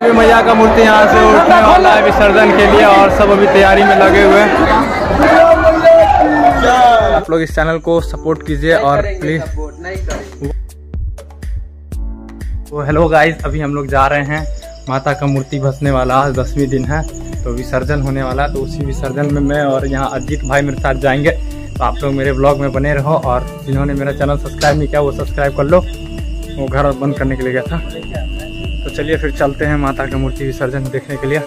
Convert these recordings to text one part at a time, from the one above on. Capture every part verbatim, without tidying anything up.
मैया का मूर्ति यहाँ से उठने वाला है विसर्जन के लिए और सब अभी तैयारी में लगे हुए हैं। आप लोग इस चैनल को सपोर्ट कीजिए और प्लीज। तो हेलो गाइस, अभी हम लोग जा रहे हैं, माता का मूर्ति भसने वाला, आज दसवीं दिन है तो विसर्जन होने वाला। तो उसी विसर्जन में मैं और यहाँ अजीत भाई मेरे साथ जाएंगे। तो आप लोग मेरे ब्लॉग में बने रहो और जिन्होंने मेरा चैनल सब्सक्राइब नहीं किया वो सब्सक्राइब कर लो। वो घर बंद करने के लिए गया था। तो चलिए फिर चलते हैं माता का मूर्ति विसर्जन देखने के लिए।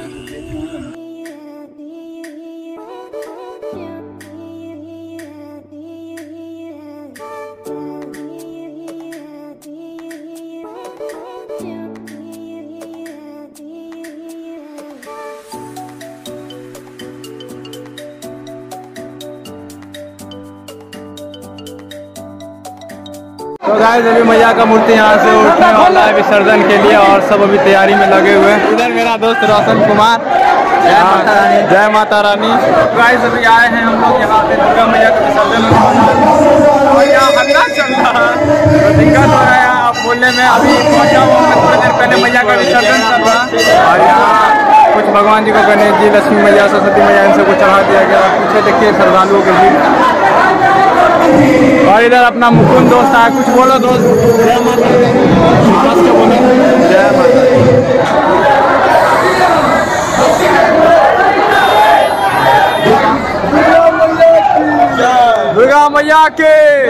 तो गाइस अभी मैया का मूर्ति यहाँ से उठने वाला है विसर्जन के लिए और सब अभी तैयारी में लगे हुए हैं। इधर मेरा दोस्त रोशन कुमार, जय माता रानी। जय माता रानी। गाइस अभी आए हैं हम लोग यहाँ पे, दुर्गा मैया का विसर्जन और यहाँ हल्ला चल रहा है तो दिक्कत हो रहा है आप बोलने में। अभी पहुँचा हूँ थोड़ी देर पहले, मैया का विसर्जन चल रहा है और यहाँ कुछ भगवान जी को, गणेश जी, लक्ष्मी मैया, सरस्वती मैया, इन सबको चढ़ा दिया गया। पीछे देखिए श्रद्धालुओं के भीड़। और इधर अपना मुकुंद दोस्त आया, कुछ बोलो दोस्त। जय माता दी। बोलो जय माता दी। दुर्गा मैया के।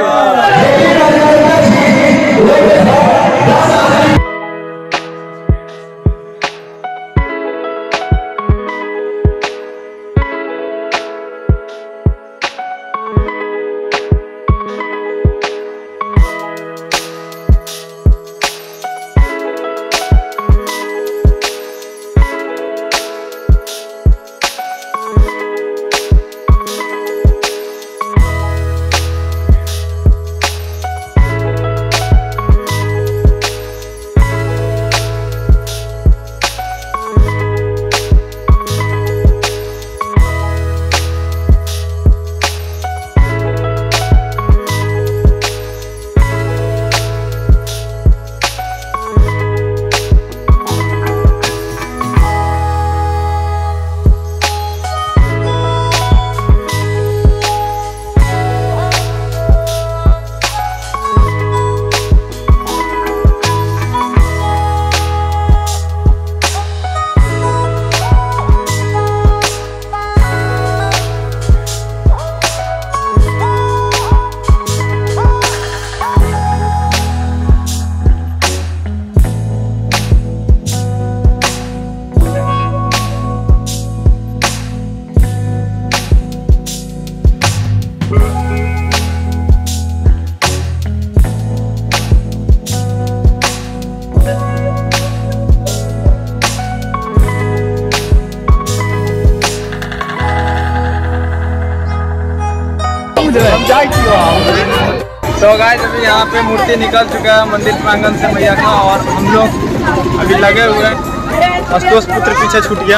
तो गाइस अभी यहाँ पे मूर्ति निकल चुका है मंदिर प्रांगण से मैया का और हम लोग अभी लगे हुए हैं। आशुतोष पुत्र पीछे छूट गया।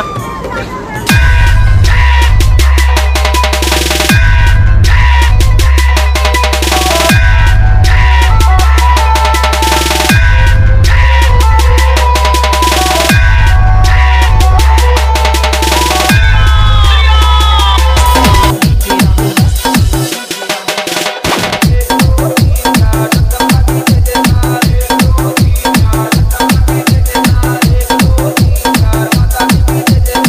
Did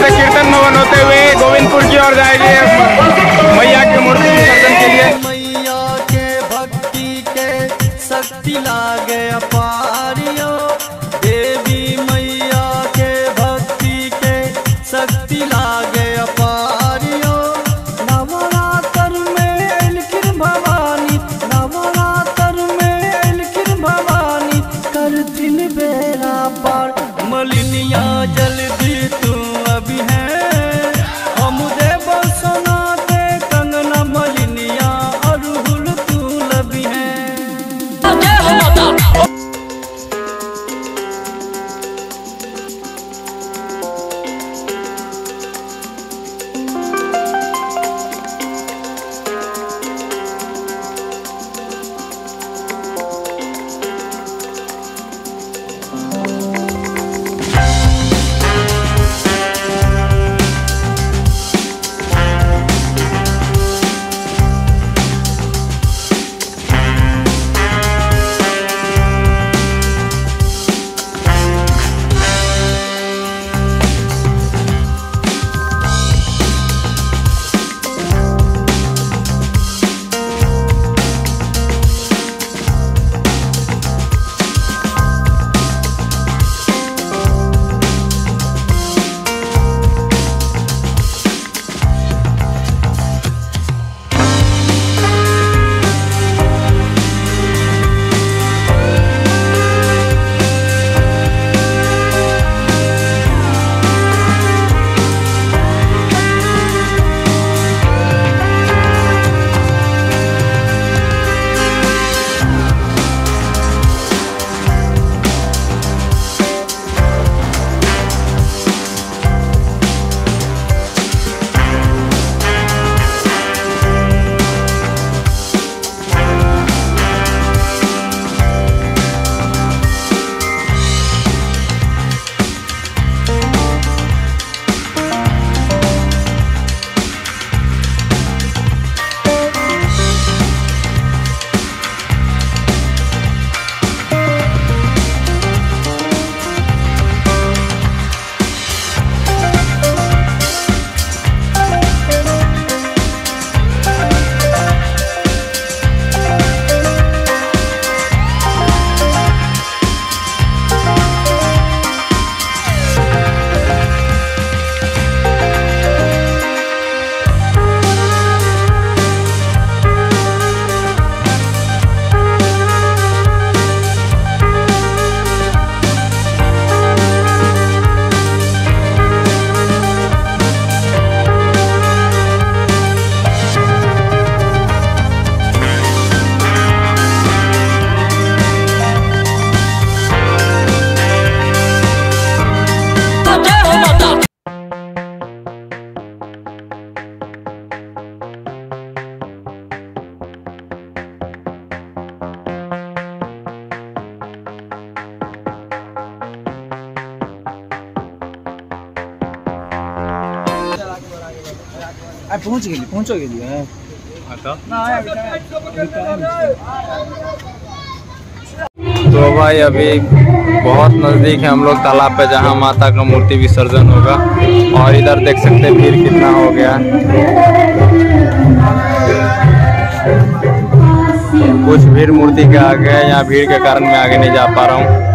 से कीर्तन भवन होते हुए गोविंदपुर की ओर जाएगी मैया की मूर्ति विसर्जन के लिए। मैया के भक्ति के शक्ति लागे अपारियो, देवी मैया के भक्ति के शक्ति लागे अपारियो। नवरात्र में एलखिर भवानी, नवरात्र में एलखिर भवानी, कर दिन बेरा पार मलिनिया जल्दी तू अभी है। हम देव सोना दे कंगना मलिनिया अरहुल तू लभी है। पहुंच गेली पहुंचो गेली है तो भाई अभी बहुत नज़दीक है हम लोग तालाब पे जहाँ माता का मूर्ति विसर्जन होगा। और इधर देख सकते हैं भीड़ कितना हो गया। कुछ भीड़ मूर्ति के आगे है, यहाँ भीड़ के कारण मैं आगे नहीं जा पा रहा हूँ।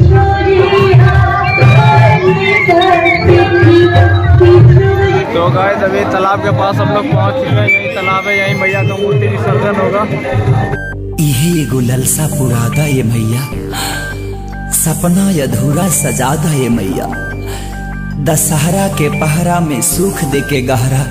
तो गाइस अभी तालाब के पास हम लोग पहुँच चुके हैं। यही तालाब है, यही मैया का मूर्ति विसर्जन होगा। इहे एगो ललसा पुरादा ये मैया, सपना अधूरा सजादा ये मैया। दशहरा के पहरा में सुख दे के गहरा।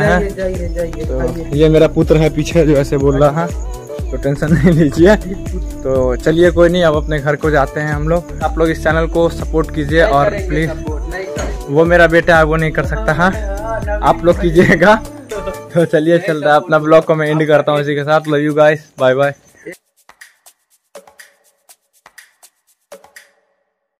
हैं। जाइए जाइए तो ये मेरा पुत्र है पीछे जो ऐसे बोल रहा है, तो टेंशन नहीं लीजिए। तो चलिए कोई नहीं, अब अपने घर को जाते हैं हम लोग। आप लोग इस चैनल को सपोर्ट कीजिए और प्लीज, वो मेरा बेटा है वो नहीं कर सकता है, आप लोग कीजिएगा। तो चलिए चल रहा है अपना ब्लॉग को मैं एंड करता हूँ इसी के साथ। Love you guys, bye by.